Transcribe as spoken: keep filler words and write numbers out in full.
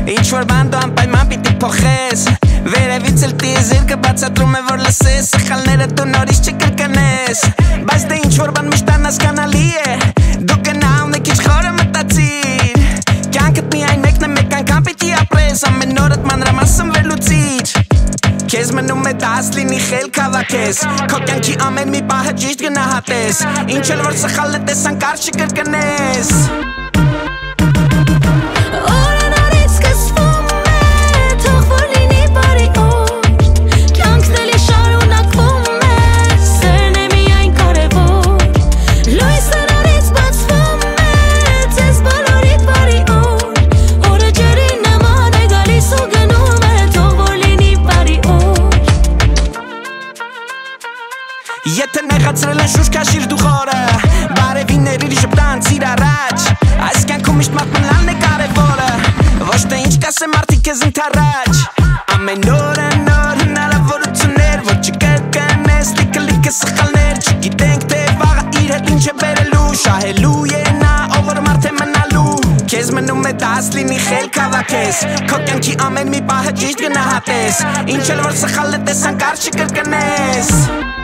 ինչ-որ բանդո անպայման պիտի փոխես Վերևից էլ տիեզերքը բացատրում է որ լսես Սխալները դու նորից չկրկնես Բայց դե ինչ-որ բան միշտ անհասկանալի է Դու գնա ունեք ինչ խորը մտածիր Կյանքդ միայն մեկն է մեկ անգամ պիտի ապրես Ամեն օրդ մանրամասն վերլուծիր Քեզ մնում է դաս լինի խելք հավաքես Քո կյանքի ամեն մի պահը ճիշտ գնահատես Ինչ էլ որ սխալ է տես անկարծ չկրկնես Եթե նեղացրել են շուշ կաշիր դու խորը Բարևին ներիր ժպտան ծիր առաջ Այս կյանքում միշտ մատմնալն է կարևորը Ոչ թե ինչ կասեմ արդի կեզ ընթառաջ Ամեն օրը նոր հնարավորություններ Որ չկրկնես լիքը լիքը սխալներ Չգիտենք թե վաղը իր հետ ինչ է բերելու Շահելու է նա ով որ մարդ է մնալու Քեզ մնում է դաս լինի խելք հավաքես Քո կյանքի ամեն մի պահը ճիշտ գնահատես Ինչ էլ որ սխալ է տես անկարծ չկրկնես